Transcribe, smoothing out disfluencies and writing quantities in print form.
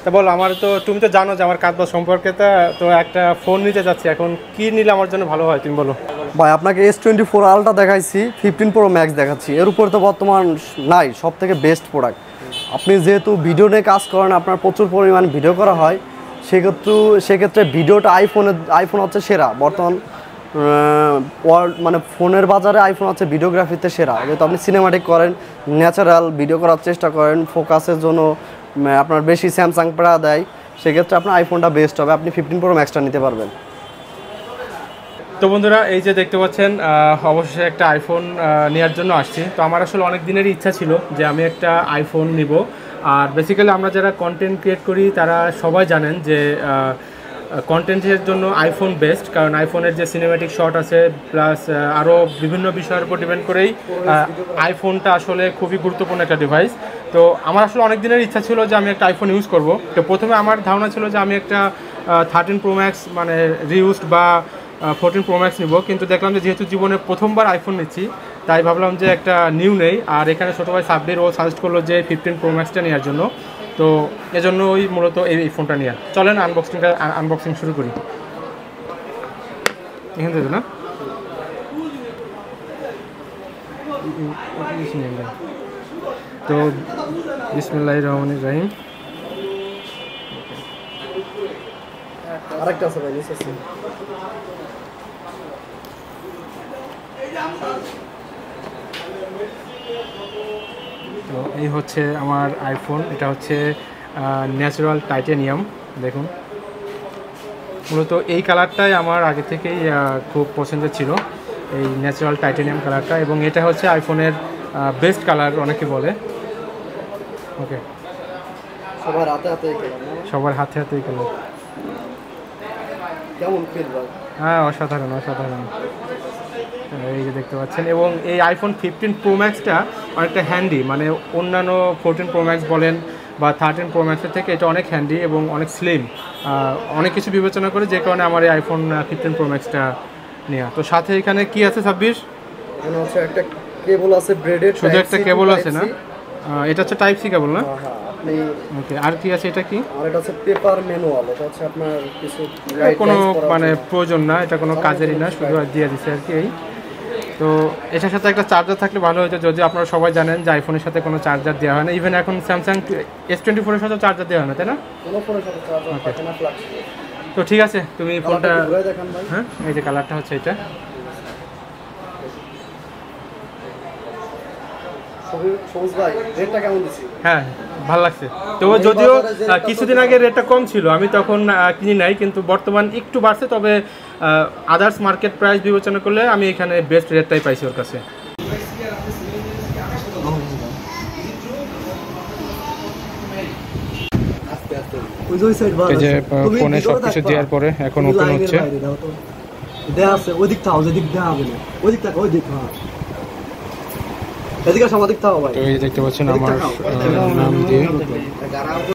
তা বলো, আমার তো তুমি তো জানো যে আমার কাজ বাজ সম্পর্কে, তো একটা ফোন নিতে যাচ্ছি, এখন কি নিলে আমার জন্য ভালো হয় তুমি বলো। ভাই আপনাকে S24 আলট্রা দেখাইছি, 15 Pro Max দেখাচ্ছি, এর উপরে তো বর্তমান নাই, সব থেকে বেস্ট প্রোডাক্ট। আপনি যেহেতু ভিডিও নিয়ে কাজ করেন, আপনার প্রচুর পরিমাণ ভিডিও করা হয়, সেক্ষেত্রে ভিডিওটা আইফোন হচ্ছে সেরা বর্তমান মানে ফোনের বাজারে আইফোন হচ্ছে ভিডিওগ্রাফিতে সেরা। যেহেতু আপনি সিনেমাটিক করেন, ন্যাচারাল ভিডিও করার চেষ্টা করেন, ফোকাসের জন্য আপনার বেশি স্যামসাং প্রা দেয়, সেক্ষেত্রে আপনার আইফোনটা বেস্ট হবে, আপনি 15 Pro Maxটা নিতে পারবেন। তো বন্ধুরা, এই যে দেখতে পাচ্ছেন অবশেষে একটা আইফোন নেওয়ার জন্য আসছি। তো আমার আসলে অনেক দিনেরই ইচ্ছা ছিল যে আমি একটা আইফোন নিব। আর বেসিক্যালি আমরা যারা কন্টেন্ট ক্রিয়েট করি তারা সবাই জানেন যে কন্টেন্টের জন্য আইফোন বেস্ট, কারণ আইফোনের যে সিনেম্যাটিক শট আছে প্লাস আরও বিভিন্ন বিষয়ের উপর ডিপেন্ড করেই আইফোনটা আসলে খুবই গুরুত্বপূর্ণ একটা ডিভাইস। তো আমার আসলে অনেক দিনের ইচ্ছা ছিল যে আমি একটা আইফোন ইউজ করব। তো প্রথমে আমার ধারণা ছিল যে আমি একটা 13 Pro Max মানে রিউজড বা 14 Pro Max নিব, কিন্তু দেখলাম যে যেহেতু জীবনে প্রথমবার আইফোন নিচ্ছি, তাই ভাবলাম যে একটা নিউ নেই। আর এখানে ছোটো ভাই সাব্বির ও সাজেস্ট করলো যে 15 Pro Maxটা নেওয়ার জন্য, তো এজন্য ওই মূলত এই ফোনটা নেওয়া। চলেন আনবক্সিং শুরু করি এখান থেকে না। তো বিসমিল্লাহির রহমানির রহিম। আরেকটা আছে ভাই, তো এই হচ্ছে আমার আইফোন, এটা হচ্ছে ন্যাচারাল টাইটানিয়াম। দেখুন, মূলত এই কালারটাই আমার আগে থেকেই খুব পছন্দের ছিল, এই ন্যাচারাল টাইটানিয়াম কালারটা, এবং এটা হচ্ছে আইফোনের বেস্ট কালার অনেকে বলে। ওকে, সবার হাতে হাতে এই কালার কেমন ফিল ভাই? হ্যাঁ, অসাধারণ। এই যে দেখতে পাচ্ছেন, এবং এই আইফোন 15 Pro Maxটা অনেকটা হ্যান্ডি, মানে অন্যান্য 14 Pro Max বলেন বা 13 Pro Maxের থেকে এটা অনেক হ্যান্ডি এবং অনেক স্লিম, অনেক কিছু বিবেচনা করে, যে কারণে আমার এই আইফোন 15 Pro Maxটা নেওয়া। তো সাথে এখানে কি আছে 26? এখানে হচ্ছে একটা কেবল আছে, ব্রেডেড, শুধু একটা কেবল আছে না? এটা হচ্ছে টাইপ সি কেবল না? হ্যাঁ। আপনি ওকে, আর কি আছে এটা কি? আর এটা হচ্ছে পেপার ম্যানুয়াল, এটা হচ্ছে আপনার কিছু কোনো মানে প্রয়োজন না, এটা কোনো কাজেরই না, শুধু দিয়ে দিচ্ছে আর কি। এই তো এটার সাথে একটা চার্জার থাকলে ভালো হতো, যদি আপনারা সবাই জানেন যে আইফোনের সাথে কোনো চার্জার দেওয়া হয় না, ইভেন এখন স্যামসাং S24 এর সাথে চার্জার দেওয়া হয় না, তাই না? কোনো ফোনের সাথে চার্জার থাকে না, ফ্ল্যাশ। তো ঠিক আছে, তুমি ফোনটা দেখান ভাই। হ্যাঁ, এই যে কালারটা হচ্ছে এটা। সবুজ ভাই, রেটটা কেমন দিছি? হ্যাঁ, ভালো লাগছে। তো যদিও কিছুদিন আগে রেটটা কম ছিল, আমি তখন কিনি নাই, কিন্তু বর্তমান একটু বাড়ছে, তবে আদার্স মার্কেট প্রাইস বিবেচনা করলে আমি এখানে বেস্ট রেটটাই পাইছি ওর কাছে। এই যে ফোনে সবকিছু দেওয়ার পরে এখন ওপেন হচ্ছে। দেয়া আছে ওদিক থাও, যেদিক দেওয়া হবে না ওদিক থাকো, ওদিক। হ্যাঁ, এদিকে সামাদিক থাও ভাই। তো এই দেখতে পাচ্ছেন আমার নাম দিয়ে